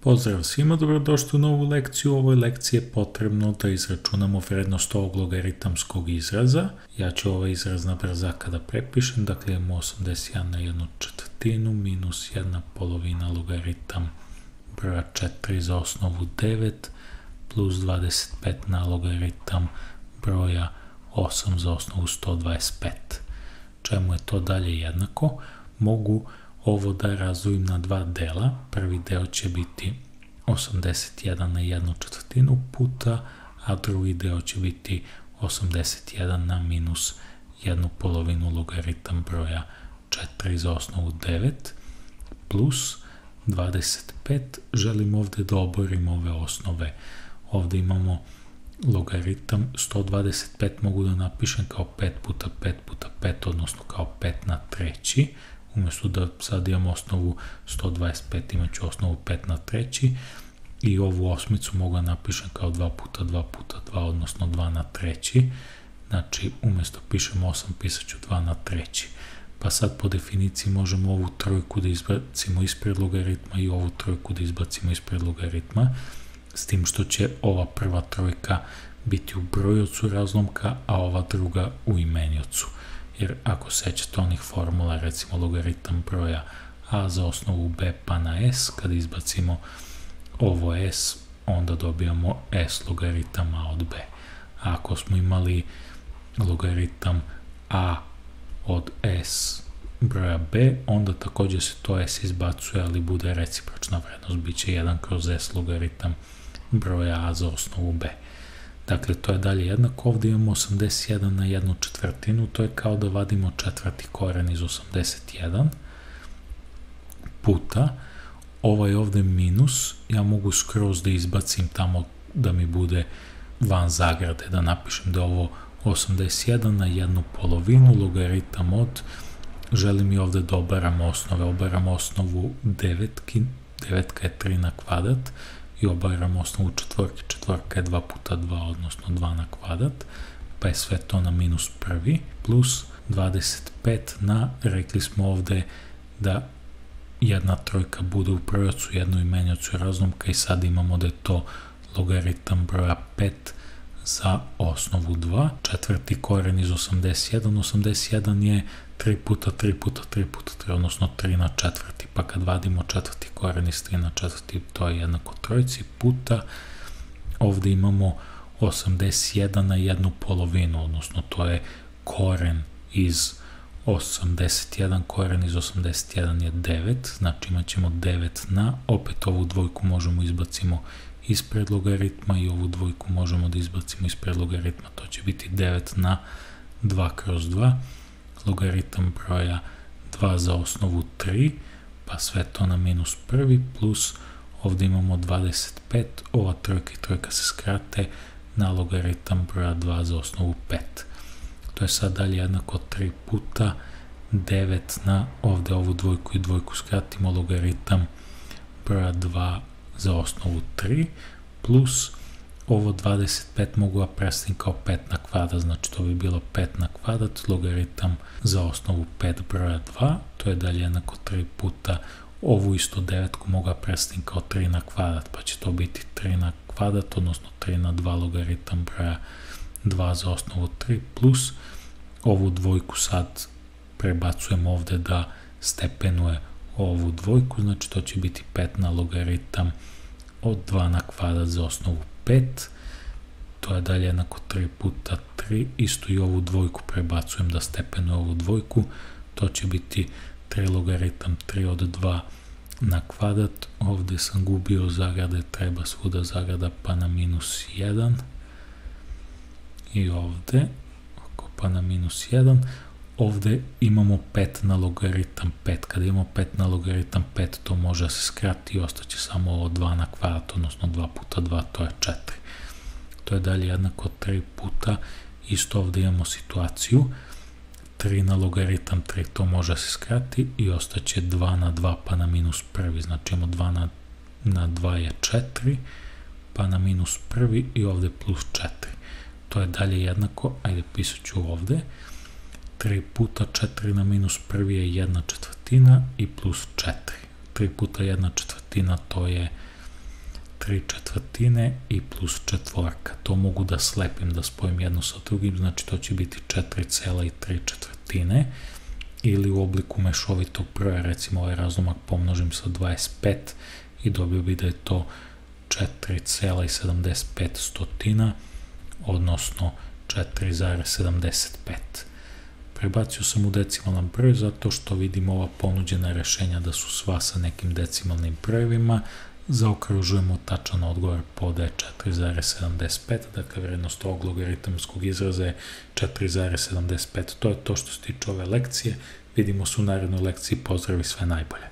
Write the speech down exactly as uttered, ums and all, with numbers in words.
Pozdrav svima, dobrodošli u novu lekciju. U ovoj lekciji je potrebno da izračunamo vrednost ovog logaritamskog izraza. Ja ću ovaj izraz na brzaka da prepišem, dakle imamo osamdeset jedan na jednu četvrtinu minus jedna polovina logaritam broja četiri za osnovu devet plus dvadeset pet na logaritam broja osam za osnovu sto dvadeset pet. Čemu je to dalje jednako? Mogu ovo da razdvojim na dva dela. Prvi deo će biti osamdeset jedan na jednu četvrtinu puta, a drugi deo će biti osamdeset jedan na minus jednu polovinu logaritam broja četiri za osnovu devet plus dvadeset pet. Želim ovde da oborim ove osnove. Ovde imamo logaritam sto dvadeset pet, mogu da napišem kao pet puta pet puta pet, odnosno kao pet na treći. Umjesto da sad imam osnovu sto dvadeset pet, imat ću osnovu pet na treći i ovu osmicu mogu da napišem kao dva puta dva puta dva, odnosno dva na treći. Znači, umjesto pišem osam, pisat ću dva na treći. Pa sad po definiciji možemo ovu trojku da izbacimo ispred logaritma i ovu trojku da izbacimo ispred logaritma, s tim što će ova prva trojka biti u brojiocu razlomka, a ova druga u imeniocu. Jer ako sećate onih formula, recimo logaritam broja a za osnovu b pa na s, kada izbacimo ovo s, onda dobijamo s logaritam a od b. A ako smo imali logaritam a od s broja b, onda također se to s izbacuje, ali bude recipročna vrednost, bit će jedan kroz s logaritam broja a za osnovu b. Dakle, to je dalje jednako. Ovdje imamo osamdeset jedan na jednu četvrtinu, to je kao da vadimo četvrti koren iz osamdeset jedan puta, ovaj ovdje minus, ja mogu skroz da izbacim tamo da mi bude van zagrade, da napišem da je ovo osamdeset jedan na jednu polovinu logaritam od, želim i ovdje da obaram osnove, obaram osnovu devetki, devetka je tri na kvadrat, i obaram osnovu četvorke, četvorka je dva puta dva, odnosno dva na kvadrat, pa je sve to na minus prvi, plus dvadeset pet na, rekli smo ovde da jedna trojka bude u brojiocu, jednu imeniocu razlomka i sad imamo da je to logaritam broja pet za osnovu dva, četvrti koren iz osamdeset jedan, osamdeset jedan je tri puta tri puta tri puta tri, odnosno tri na četvrti, pa kad vadimo četvrti koren iz tri na četvrti, to je jednako trojci, puta, ovde imamo osamdeset jedan na jednu polovinu, odnosno to je koren iz osamdeset jedan, koren iz osamdeset jedan je devet, znači imat ćemo devet na, opet ovu dvojku možemo izbacimo ispred logaritma i ovu dvojku možemo da izbacimo ispred logaritma, to će biti devet na dva kroz dva, logaritam broja dva za osnovu tri, pa sve to na minus prvi, plus ovdje imamo dvadeset pet, ova trojka i trojka se skrate na logaritam broja dva za osnovu pet. To je sad dalje jednako tri puta devet na, ovdje ovu dvojku i dvojku skratimo, logaritam broja dva za osnovu tri, plus ovo dvadeset pet mogu da preslim kao pet na kvadrat, znači to bi bilo pet na kvadrat, logaritam za osnovu pet broja dva, to je dalje jednako tri puta, ovu isto devetku mogu da preslim kao tri na kvadrat, pa će to biti tri na kvadrat, odnosno tri na dva logaritam broja dva za osnovu tri, plus ovu dvojku sad prebacujemo ovde da stepenuje ovu dvojku, znači to će biti pet na logaritam od dva na kvadrat za osnovu pet, to je dalje jednako tri puta tri, isto i ovu dvojku prebacujem da stepenuje ovu dvojku, to će biti tri logaritam tri od dva na kvadrat, ovde sam gubio zagrade, treba svuda zagrada, pa na minus jedan, i ovde, pa na minus jedan, ovde imamo pet na logaritam pet, kada imamo pet na logaritam pet, to može da se skrati i ostaće samo ovo dva na kvadrat, odnosno dva puta dva, to je četiri. To je dalje jednako tri puta, isto ovde imamo situaciju, tri na logaritam tri, to može da se skrati i ostaće dva na dva, pa na minus prvi, znači imamo dva na dva je četiri, pa na minus prvi i ovde plus četiri. To je dalje jednako, ajde pisat ću ovde, tri puta četiri na minus prvi je jedna četvrtina i plus četiri. tri puta jedna četvrtina to je tri četvrtine i plus četvorka. To mogu da slepim, da spojim jedno sa drugim, znači to će biti četiri cela tri četvrtine, ili u obliku mešovitog broja, recimo ovaj razlomak pomnožim sa dvadeset pet i dobio bi da je to četiri cela sedamdeset pet stotina, odnosno četiri zarez sedamdeset pet. Prebacio sam u decimalan broj zato što vidim ova ponuđena rešenja da su sva sa nekim decimalnim brojevima. Zaokružujemo tačan odgovor, podaje četiri zarez sedamdeset pet, dakle vrednost ovog logaritamskog izraza je četiri zarez sedamdeset pet. To je to što se tiče ove lekcije. Vidimo se u narednoj lekciji, pozdrav i sve najbolje.